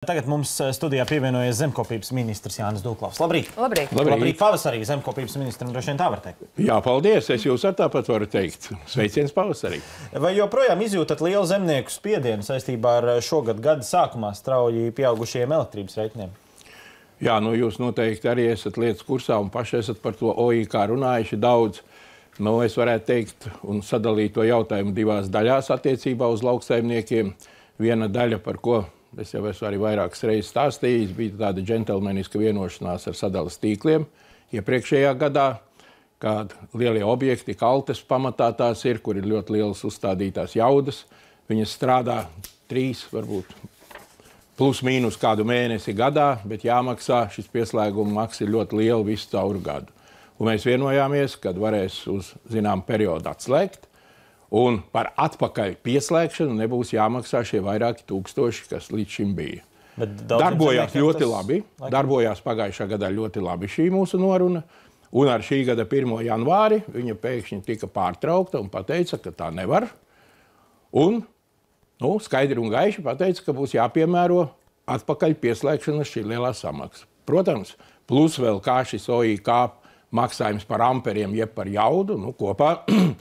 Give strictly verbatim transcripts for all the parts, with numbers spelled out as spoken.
Tagad mums studijā pievienojies zemkopības ministrs Jānis Dūklavs. Labrīt! Labrīt! Labrīt, Labrīt pavasarī zemkopības ministram, droši vien tā var teikt. Jā, paldies! Es jūs ar tāpat varu teikt. Sveiciens pavasarī! Vai joprojām izjūtat lielu zemnieku spiedienu saistībā ar šogad gada sākumā strauji pieaugušajiem elektrības reiķiniem? Jā, nu jūs noteikti arī esat lietas kursā un paši esat par to O I K runājuši daudz. Nu, es varētu teikt un sadalīt to jautājumu divās daļās attiecībā uz lauksaimniekiem. Viena daļa, par ko es jau esmu arī vairākas reizes stāstījis, bija tāda džentelmeniska vienošanās ar sadalas tīkliem iepriekšējā gadā, kādi lielie objekti, kaltes pamatā tās ir, kur ir ļoti lielas uzstādītās jaudas. Viņas strādā trīs, varbūt plus mīnus kādu mēnesi gadā, bet jāmaksā, šis pieslēguma maksa ir ļoti liela visu cauru gadu. Un mēs vienojāmies, kad varēs uz zinām periodu atslēgt, un par atpakaļ pieslēgšanu nebūs jāmaksā šie vairāki tūkstoši, kas līdz šim bija. Darbojās ļoti labi. Darbojās pagājušā gadā ļoti labi šī mūsu noruna. Un ar šī gada pirmo janvāri viņa pēkšņi tika pārtraukta un pateica, ka tā nevar. Un nu, skaidri un gaiši pateica, ka būs jāpiemēro atpakaļ pieslēgšanas šī lielā samaksa. Protams, plus vēl kā šis O I K maksājums par amperiem, jeb par jaudu, nu, kopā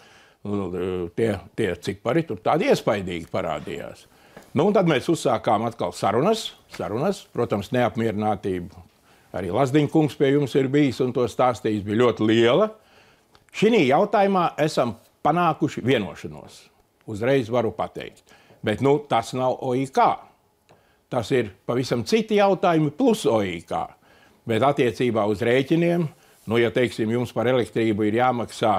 tie, tie cipari tur tādi iespaidīgi parādījās. Nu, un tad mēs uzsākām atkal sarunas, sarunas, protams, neapmierinātība. Arī Lazdiņkungs pie jums ir bijis un to stāstījis, bija ļoti liela. Šī jautājumā esam panākuši vienošanos. Uzreiz varu pateikt. Bet nu, tas nav O I K. Tas ir pavisam citi jautājumi plus O I K. Bet attiecībā uz rēķiniem, nu, ja teiksim, jums par elektrību ir jāmaksā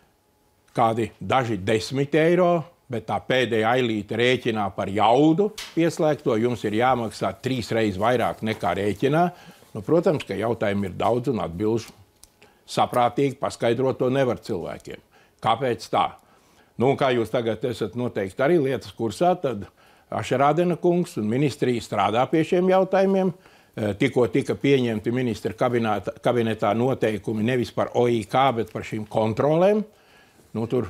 kādi daži desmit eiro, bet tā pēdējā ailīte rēķinā par jaudu pieslēgto, jums ir jāmaksā trīs reizes vairāk nekā rēķinā. Nu, protams, ka jautājumi ir daudz un atbilžu saprātīgi paskaidrot to nevar cilvēkiem. Kāpēc tā? Nu, un kā jūs tagad esat noteikti arī lietas kursā, tad Ašerādena kungs un ministrija strādā pie šiem jautājumiem. Tikko tika pieņemti ministra kabinetā, kabinetā noteikumi nevis par O I K, bet par šīm kontrolēm. Nu, tur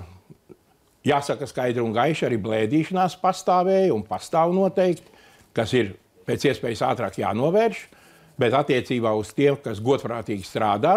jāsaka skaidri un gaiši, arī blēdīšanās pastāvēja un pastāv noteikti, kas ir pēc iespējas ātrāk jānovērš, bet attiecībā uz tiem, kas godprātīgi strādā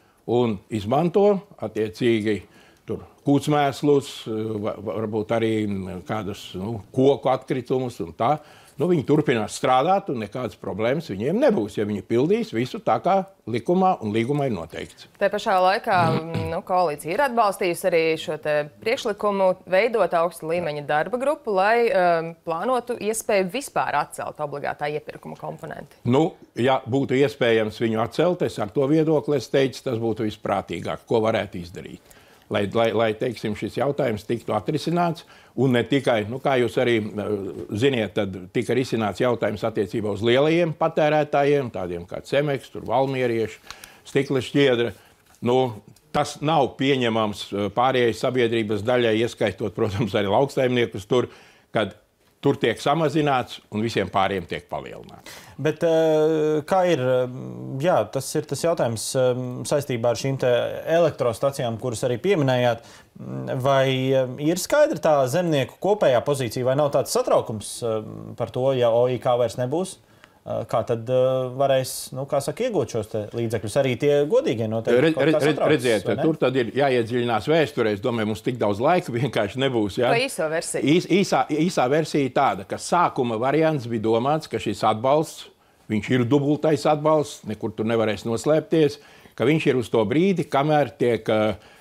un izmanto attiecīgi tur kūtsmēslus, varbūt arī kādus nu, koku atkritumus un tā. Nu, viņi turpinās strādāt un nekādas problēmas viņiem nebūs, ja viņi pildīs visu tā, kā likumā un līgumā ir noteikts. Te pašā laikā nu, koalīcija ir atbalstījusi arī šo te priekšlikumu veidot augsta līmeņa darba grupu, lai um, plānotu iespēju vispār atcelt obligātā iepirkuma komponenti. Nu, ja būtu iespējams viņu atcelt, es ar to viedokli es teicu, tas būtu visprātīgāk, ko varētu izdarīt. Lai, lai, lai teiksim, šis jautājums tiktu atrisināts. Un ne tikai, nu, kā jūs arī ziniet, tad tika risināts jautājums attiecībā uz lielajiem patērētājiem, tādiem kā Cemeks, tur Valmierieši, Stikla šķiedra. Nu, tas nav pieņemams pārējai sabiedrības daļai, ieskaitot, protams, arī lauksaimniekus tur, kad tur tiek samazināts un visiem pāriem tiek palielināts. Bet kā ir, jā, tas ir tas jautājums saistībā ar šīm te elektrostacijām, kuras arī pieminējāt, vai ir skaidra tā zemnieku kopējā pozīcija, vai nav tāds satraukums par to, ja O I K vairs nebūs? Kā tad varēs, nu, kā saka, iegūt šos te līdzekļus? Arī tie godīgie noteikti kaut kā satraucas, redziet, tur tad ir jāiedziļinās vēsturē. Es domāju, mums tik daudz laika vienkārši nebūs. Ja? Vai īso versiju? Īs, īsā, īsā versija tāda, ka sākuma variants bija domāts, ka šis atbalsts, viņš ir dubultais atbalsts, nekur tur nevarēs noslēpties, ka viņš ir uz to brīdi, kamēr tiek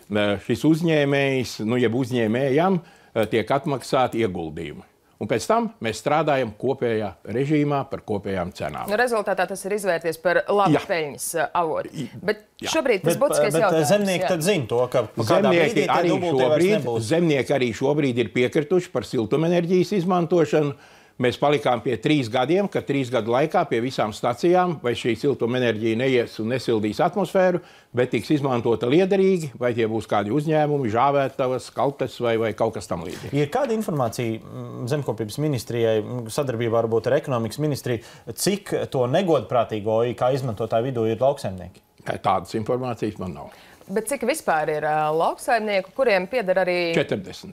šis uzņēmējs, nu, jeb uzņēmējam, tiek atmaksāti ieguldījumi. Un pēc tam mēs strādājam kopējā režīmā par kopējām cenām. Nu, rezultātā tas ir izvērties par labu peļņas avotu. Bet jā. Šobrīd tas būtiskais jautājums. Bet zemnieki tad zina to, ka kādā brīdī tie dubultie vairs nebūs. Zemnieki arī šobrīd ir piekrituši par siltumenerģijas izmantošanu. Mēs palikām pie trīs gadiem, ka trīs gadu laikā pie visām stacijām vai šī siltumenerģija neies un nesildīs atmosfēru, bet tiks izmantota liederīgi, vai tie būs kādi uzņēmumi, žāvētavas, kaltes vai, vai kaut kas tam līdzīgi. Ir kāda informācija zemkopības ministrijai, sadarbībā varbūt ar ekonomikas ministriju, cik to negodprātīgo O I K izmantotāju vidū ir lauksaimnieki? Tādas informācijas man nav. Bet cik vispār ir uh, lauksaimnieku, kuriem pieder arī... četrdesmit.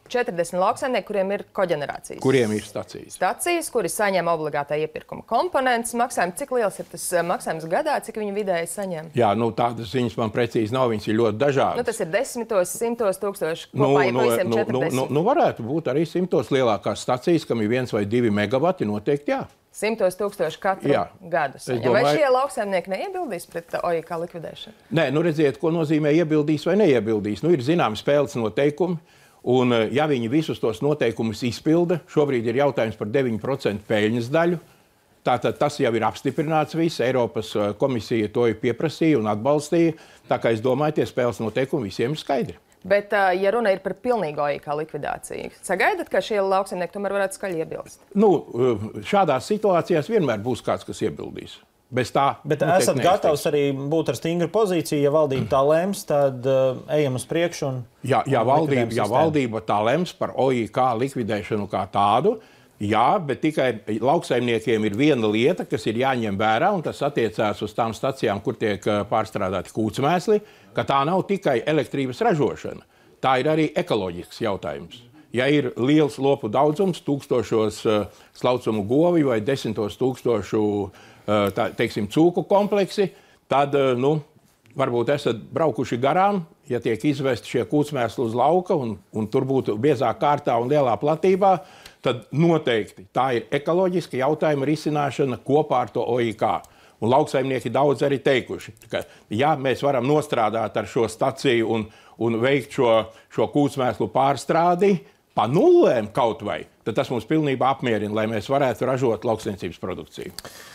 četrdesmit lauksaimnieki, kuriem ir koģenerācijas. Kuriem ir stacijas? Stacijas, kuri saņem obligātā iepirkuma komponents. Maksājumi, cik liels ir tas maksājums gadā, cik viņi vidēji saņem? Jā, nu tādas ziņas man precīzi nav, viņas ir ļoti dažādas. Nu, tas ir desmitos, simtos tūkstoši Nu, kopā, ja nu, visiem nu, nu, četrdesmit. nu, nu varētu būt arī simtos lielākās stacijas, kam ir viens vai divi megavati, noteikti jā. Simtos tūkstoši katru Jā. gadu saņem. domāju- Vai šie lauksaimnieki neiebildīs pret O I K likvidēšanu? Nē, nu redziet, ko nozīmē iebildīs vai neiebildīs. Nu, ir zināmi spēles noteikumi, un ja viņi visus tos noteikumus izpilda, šobrīd ir jautājums par deviņu procentu peļņas daļu. Tātad tas jau ir apstiprināts viss. Eiropas komisija to ir pieprasīja un atbalstīja. Tā kā es domāju, tie spēles noteikumi visiem ir skaidri. Bet, ja runa ir par pilnīgu O I K likvidāciju, sagaidat, ka šie lauksaimnieki tomēr varētu skaļi iebilst? Nu, šādās situācijās vienmēr būs kāds, kas iebildīs. Bez tā, Bet nu, esat teikt, gatavs arī būt ar stingru pozīciju, ja valdība tā lems, tad uh, ejam uz priekšu. Un, Ja, ja, un valdība, likvidējam ja sistēmu. valdība tā lems par O I K likvidēšanu kā tādu, jā, bet tikai lauksaimniekiem ir viena lieta, kas ir jāņem vērā, un tas attiecās uz tām stacijām, kur tiek uh, pārstrādāti kūtsmēsli, ka tā nav tikai elektrības ražošana. Tā ir arī ekoloģisks jautājums. Ja ir liels lopu daudzums, tūkstošos uh, slaucumu govi vai desmitos tūkstošu uh, tā, teiksim, cūku kompleksi, tad uh, nu, varbūt esat braukuši garām, ja tiek izvesti šie kūtsmēsli uz lauka un, un tur būtu biezā kārtā un lielā platībā, tad noteikti tā ir ekoloģiska jautājuma risināšana kopā ar to O I K. Un lauksaimnieki daudz arī teikuši, ka ja mēs varam nostrādāt ar šo staciju un, un veikt šo, šo kūtsmēslu pārstrādi pa nulēm kaut vai, tad tas mums pilnībā apmierina, lai mēs varētu ražot lauksaimniecības produkciju.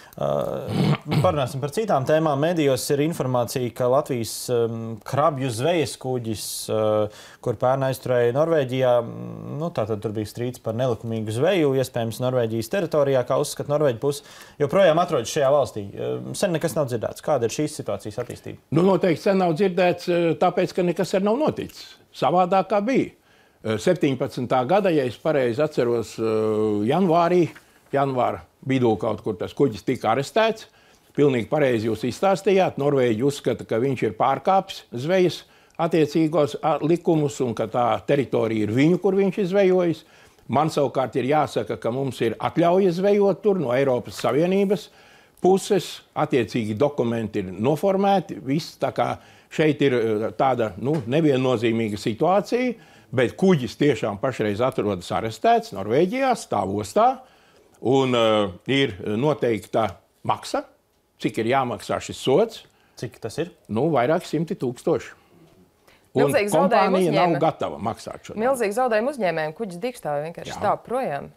Uh, parunāsim par citām tēmām. Medijos ir informācija, ka Latvijas um, krabju zvejas kuģis, uh, kur pērn aizturēja Norvēģijā, nu, tātad tur bija strīds par nelikumīgu zveju, iespējams Norvēģijas teritorijā, kā uzskata Norvēģi pusi, joprojām atrodas šajā valstī. Uh, sen nekas nav dzirdēts. Kāda ir šīs situācijas attīstība? Nu, noteikti sen nav dzirdēts, tāpēc, ka nekas arī nav noticis. Savādāk kā bija. septiņpadsmitā gada, ja es pareizi atceros, janvārī, janvāra vidū kaut kur tas kuģis tika arestēts. Pilnīgi pareizi jūs izstāstījāt. Norvēģi uzskata, ka viņš ir pārkāpis zvejas attiecīgos likumus un ka tā teritorija ir viņu, kur viņš ir zvejojis. Man savukārt ir jāsaka, ka mums ir atļauja zvejot tur no Eiropas Savienības puses. Attiecīgi dokumenti ir noformēti. Viss, tā kā šeit ir tāda nu, neviennozīmīga situācija, bet kuģis tiešām pašreiz atrodas arestēts Norvēģijā, stāvostā. Un uh, ir noteikta maksa, cik ir jāmaksā šis sods. Cik tas ir? Nu, vairāk simti tūkstoši. Un Milzīgi zaudējumi kompānija nav uzņēma. gatava maksāt šo. Milzīgi zaudējumi uzņēmējiem, kuģis dīkstāve vienkārši Jā. stāv projām.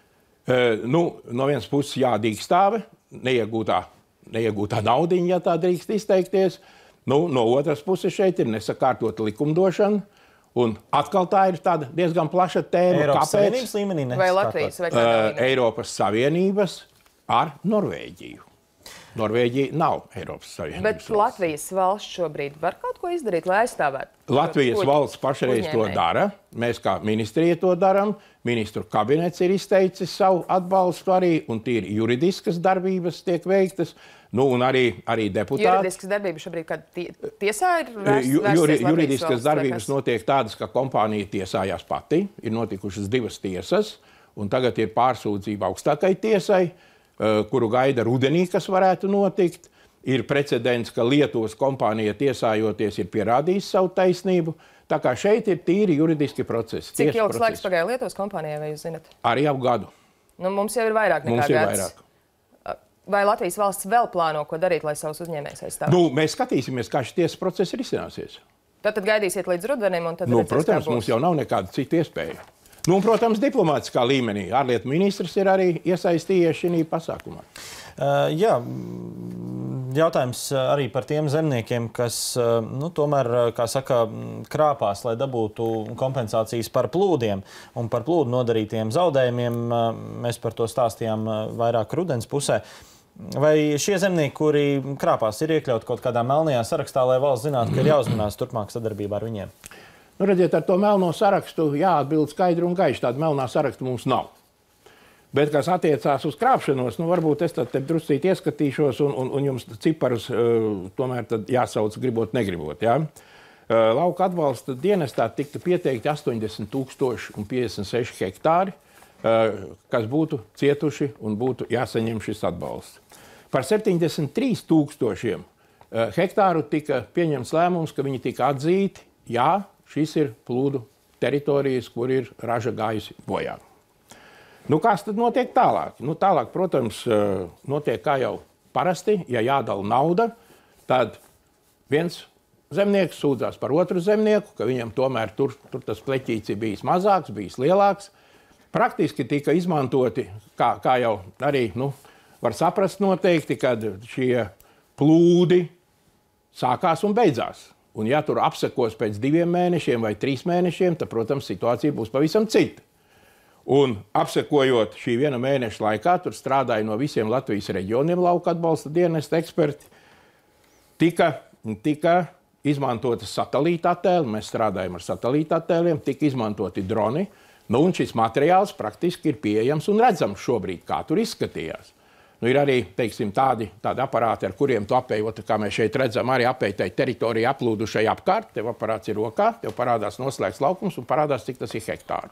Uh, nu, no vienas puses jādīkstāve, neiegūtā, neiegūtā naudiņa, ja tā drīkst izteikties. Nu, no otras puses šeit ir nesakārtota likumdošana. Un atkal tā ir tāda diezgan plaša tēma. Eiropas Kāpēc? Savienības līmenī? Vai Latvijas vai kādā Uh, līmenī? Eiropas Savienības ar Norvēģiju. Norvēģija nav Eiropas Savienības Bet valsts. Latvijas valsts šobrīd var kaut ko izdarīt, lai aizstāvētu? Latvijas kuģi valsts pašreiz to uzņēmēji? dara. Mēs kā ministrija to darām. Ministru kabinets ir izteicis savu atbalstu arī, un tīri juridiskas darbības tiek veiktas. Nu, un arī, arī deputāti. Juridiskas darbības šobrīd kāda tie, tiesā ir vērsts, Ju- vērsties juri, Latvijas juridiskas valsts, vai darbības kas? notiek tādas, ka kompānija tiesājās pati. Ir notikušas divas tiesas, un tagad ir pārsūdzība augstākai tiesai, eh, kuru gaida rudenī, kas varētu notikt. Ir precedents, ka Lietuvas kompānija tiesājoties ir pierādījis savu taisnību. Tā kā šeit ir tīri juridiski procesi. Cik tiesas ilgs laiks procesi. pagāja Lietuvas kompānijai, vai jūs zinat? Arī ap gadu. Nu, mums jau ir vairāk nekā Mums ir gads. vairāk. Vai Latvijas valsts vēl plāno ko darīt, lai savus uzņēmējus aizstāvētu? Nu, mēs skatīsimies, kā šis tiesas process risināsies. Tad, tad gaidīsiet līdz rudenim, un tad Nu, redzēs, kā protams, būs. mums jau nav nekāda cita iespēja. Nu, un, protams, diplomātiskā līmenī. Ārlietu ministrs ir arī iesaistījies šajā pasākumā. Uh, jā, mm, jautājums arī par tiem zemniekiem, kas uh, nu, tomēr, uh, kā saka, mm, krāpās, lai dabūtu kompensācijas par plūdiem un par plūdu nodarītiem zaudējumiem. Uh, mēs par to stāstījām uh, vairāk rudens pusē. Vai šie zemnieki, kuri krāpās, ir iekļauti kaut kādā melnajā sarakstā, lai valsts zinātu, ka ir jāuzmanās turpmāk sadarbībā ar viņiem? Nu, redziet, ar to melno sarakstu jāatbild skaidri un gaiši. Tāda melnā saraksta mums nav. Bet, kas attiecās uz krāpšanos, nu, varbūt es tad druscīt ieskatīšos un, un, un jums ciparus uh, tomēr tad jāsauc gribot, negribot. Ja? lauka atbalsta dienestā tika pieteikti astoņdesmit tūkstoši un piecdesmit seši hektāri, kas būtu cietuši un būtu jāsaņem šis atbalsts. Par septiņdesmit trīs tūkstošiem hektāru tika pieņemts lēmums, ka viņi tika atzīti, jā, šis ir plūdu teritorijas, kur ir raža gājusi bojā. Nu, kas tad notiek tālāk? Nu, tālāk, protams, notiek kā jau parasti, ja jādala nauda, tad viens zemnieks sūdzās par otru zemnieku, ka viņam tomēr tur, tur tas pleķīts ir bijis mazāks, bijis lielāks. Praktiski tika izmantoti, kā, kā jau arī nu, var saprast noteikti, kad šie plūdi sākās un beidzās. Un ja tur apsekos pēc diviem mēnešiem vai trīs mēnešiem, tad, protams, situācija būs pavisam cita. Un apsekojot šī viena mēneša laikā, tur strādāja no visiem Latvijas reģioniem lauka atbalsta dienesta eksperti, tika, tika izmantotas satelīta attēli, mēs strādājam ar satelīta attēliem, tika izmantoti droni, nu un šis materiāls praktiski ir pieejams un redzams šobrīd, kā tur izskatījās. Nu, ir arī, teiksim, tādi, tādi aparāti, ar kuriem tu apējot, kā mēs šeit redzam, arī apējtai teritoriju aplūdušai apkārt, tev aparāts ir rokā, tev parādās noslēgts laukums un parādās, cik tas ir hektāru.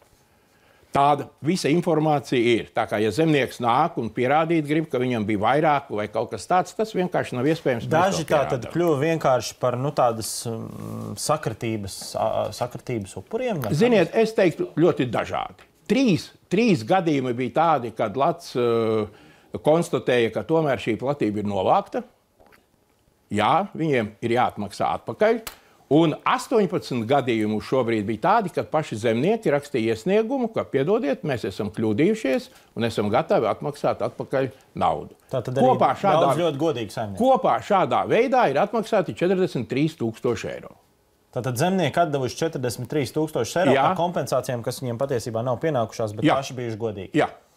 Tāda visa informācija ir. Tā kā, ja zemnieks nāk un pierādīt grib, ka viņam bija vairāk vai kaut kas tāds, tas vienkārši nav iespējams. Daži tā tad kļuva vienkārši par nu, tādas um, sakritības, uh, sakritības upuriem? Ziniet, es teiktu ļoti dažādi. Trīs, trīs gadījumi bija tādi, kad Lats uh, konstatēja, ka tomēr šī platība ir novākta. Jā, viņiem ir jāatmaksā atpakaļ. Un astoņpadsmit gadījumu šobrīd bija tādi, kad paši zemnieki rakstīja iesniegumu, ka, piedodiet, mēs esam kļūdījušies un esam gatavi atmaksāt atpakaļ naudu. Tā tad arī kopā šādā, daudz ļoti godīgi saimnieki. Kopā šādā veidā ir atmaksāti četrdesmit trīs tūkstoši eiro. Tātad zemnieki atdevuši četrdesmit trīs tūkstoši eiro par kompensācijām, kas viņiem patiesībā nav pienākušās, bet Jā. paši bijuši godīgi. Jā.